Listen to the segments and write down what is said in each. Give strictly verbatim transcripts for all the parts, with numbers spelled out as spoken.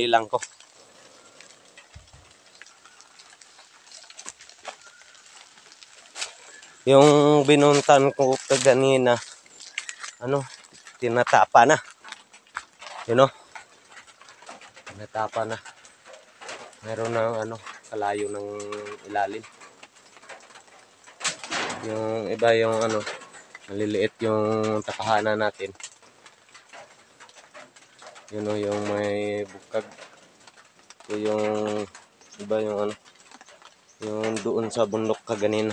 bilang ko. Yung binuntan ko kaganina, ano, tinatapa na. You know? Tinatapa na. Meron ng ano, kalayo ng ilalim. Yung iba yung ano, maliliit yung tapahanan natin. Yun know, yung may bukag. So, yung iba yung ano, yung doon sa bundok kaganina.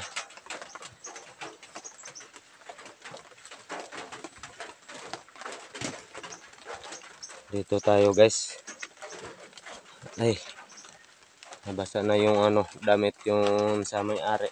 Dito tayo guys. Ay, nabasa na yung ano, damit yung sa may-ari.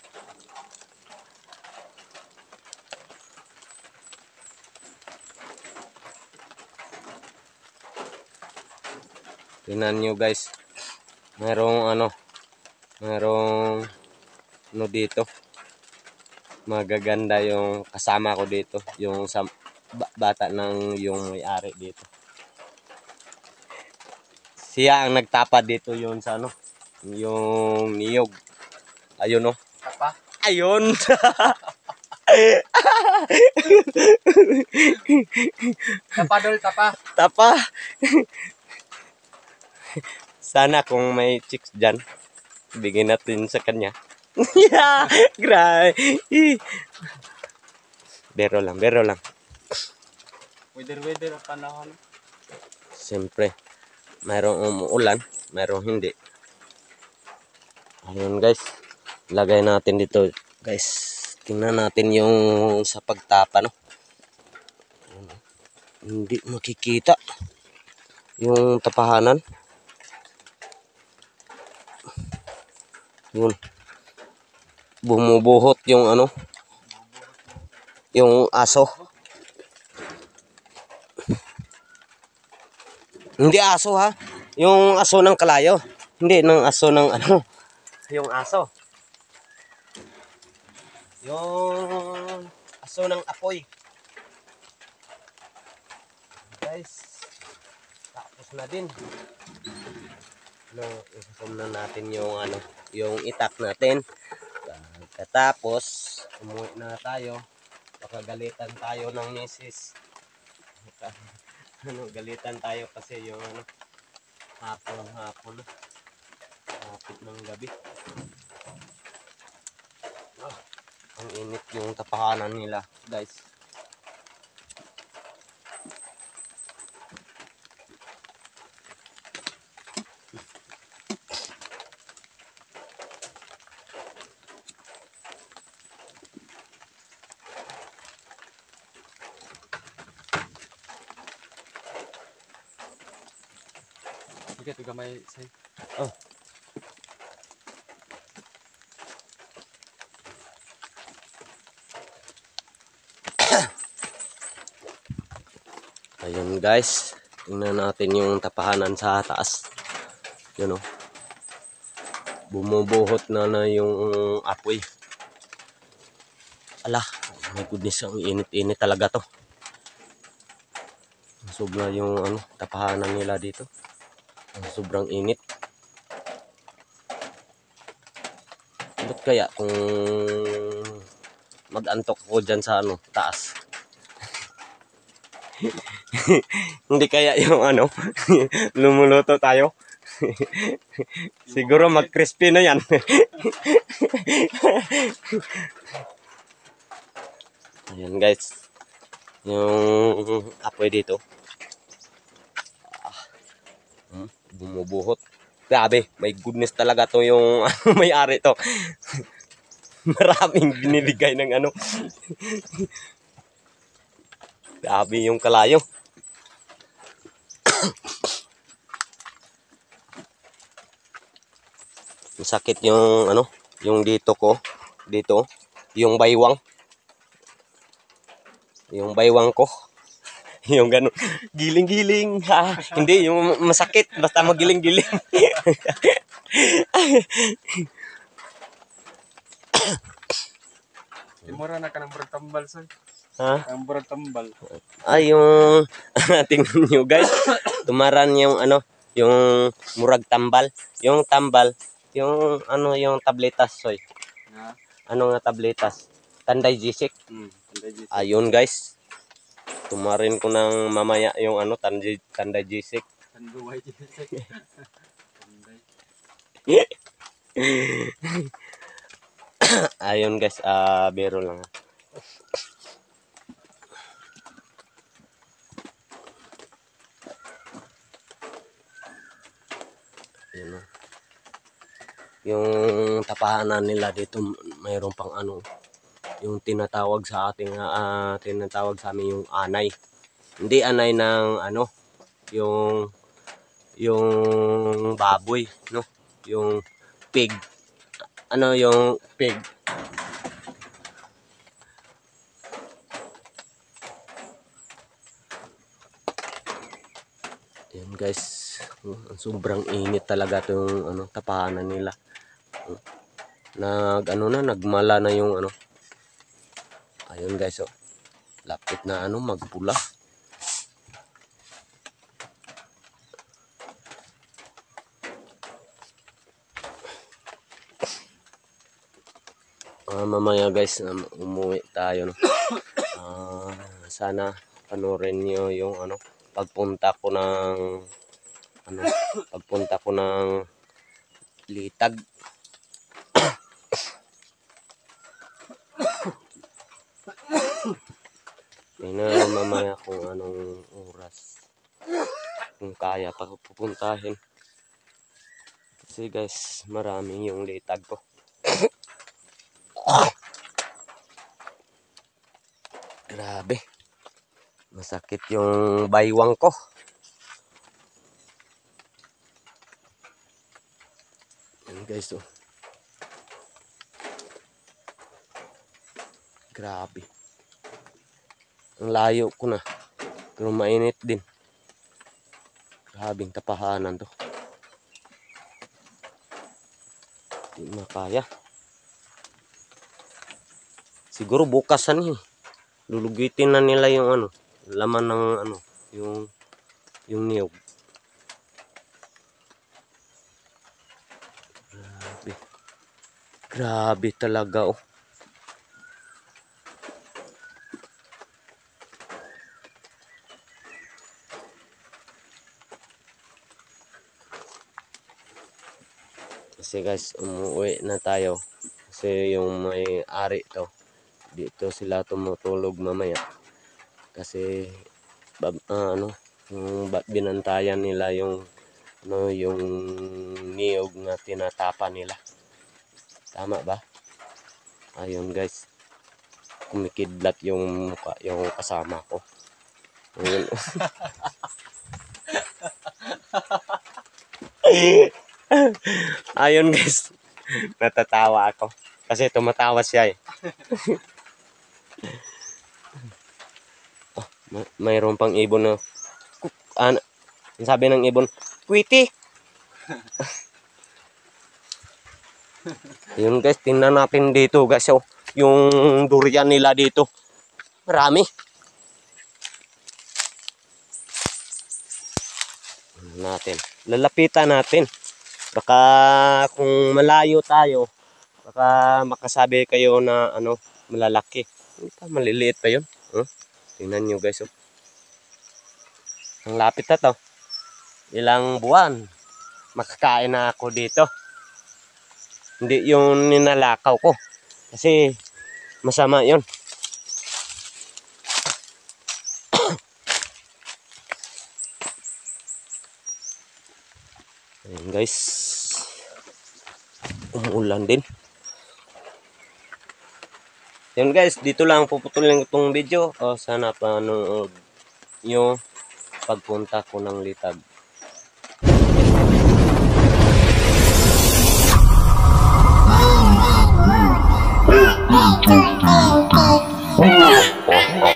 Tingnan nyo guys, merong ano, merong ano dito, magaganda yung kasama ko dito, yung sa bata ng yung may-ari dito. Siya ang nagtapa dito yun sa ano, yung niyog. Ayun no. Tapa? Ayun. Tapa dol, tapa. Tapa. Sana kung may chicks dyan, bigyan natin sa kanya. Yeah, grabe. Bero lang, bero lang. Weather-weather ang panahon. Siyempre, mayroong umuulan, mayroong hindi. Ayun guys, lagay natin dito guys. Tingnan natin yung sa pagtapa, no? Hindi makikita yung tapahanan. Yun. Bumubuhot yung ano, yung aso. Hindi aso ha, yung aso ng kalayo. Hindi ng aso ng ano, yung aso. Yung aso ng apoy. Guys, tapos na din. Ano, isasum na natin yung ano, yung itak natin. Katapos, umuwi na tayo. Baka galitan tayo ng misis. Ano, galitan tayo kasi yung ano, hapon, hapon. Hapit ng gabi. Oh, ang init yung tapahanan nila, guys. Sige, ito gamay say. Oh. Ayun guys, tingnan natin yung tapahanan sa taas. Yun o. Bumubuhot na na yung apoy. Ala, my goodness, ang init-init talaga to. Sobra yung ano, tapahanan nila dito. Sobrang init. Ba't kaya kung mag-antok ko dyan sa ano, taas? Hindi kaya yung ano, lumuluto tayo. Siguro mag-crispy na yan. Ayan guys, yung apoy dito. Hmm, bumubuhot. Grabe, may goodness talaga to yung may-ari to. Maraming binibigay ng ano. Grabe yung kalayo. Sakit yung ano, yung dito ko, dito, yung baywang. Yung baywang ko. Yung gano'n, giling-giling, ha. Hindi, yung masakit, basta magiling-giling. Timura na ka ng burag tambal, sir. Ha? Ang burag tambal. Ay, yung, tingnan nyo guys, tumaran yung ano, yung murag tambal. Yung tambal, yung ano yung tabletas, soy. Na. Ano nga tabletas? Tanday Gisik. Hmm. Ayun guys. Tumarin ko ng mamaya yung ano tanday, tanday Gisik. Tanduay Gisik. Tanday. Ayun guys, ah biro lang. Yun, oh. Yung tapahanan nila dito mayroon pang ano yung tinatawag sa ating uh, tinatawag sa amin yung anay. Hindi anay ng ano yung yung baboy, no? Yung pig. Ano yung pig? Yan guys, sobrang init talaga tong ano tapahanan nila. Nag ano na nagmala na yung ano. Ayun guys, oh. Lapit na ano magpula. Uh, mamaya guys, um, umuwi tayo, no. Uh, sana panoorin niyo yung ano pagpunta ko ng ano pagpunta ko ng Litag. Tingnan mamaya kung anong oras kung kaya pa pupuntahin. Kasi guys, maraming yung Litag ko. Grabe. Masakit yung baywang ko. Yan guys, oh. Grabe. Ang layo ko na. Pero mainit din. Grabing tapahanan to. Hindi makaya. Siguro bukasan eh. Lulugitin na nila yung ano, laman ng ano, yung yung niyog. Grabe. Grabe talaga, oh. Kasi guys, umuwi na tayo. Kasi yung may ari to, dito sila tumutulog mamaya. Kasi bab, uh, ano, yung binantayan nila yung ano yung niyog na tinatapa nila. Tama ba? Ayun guys. Kumikidlat yung mukha, yung kasama ko. Ayun. Ayun guys. Natatawa ako. Kasi tumatawa siya eh. Oh, may mayroon pang ibon na ano, sabi ng ibon, kwiti. Yun guys, tingnan natin dito guys, oh, yung durian nila dito. Marami. Natin. Lalapitan natin. Baka kung malayo tayo, baka makasabi kayo na ano, malalaki. Maliliit pa yun. Huh? Tingnan nyo guys, oh. Ang lapit na to. Ilang buwan makakain na ako dito. Hindi yung ninalakaw ko. Kasi masama yun. Ayan guys. Umuulan din. Yan guys, dito lang puputulin itong video. O, sana panood nyo pagpunta ko ng Litag. Oh,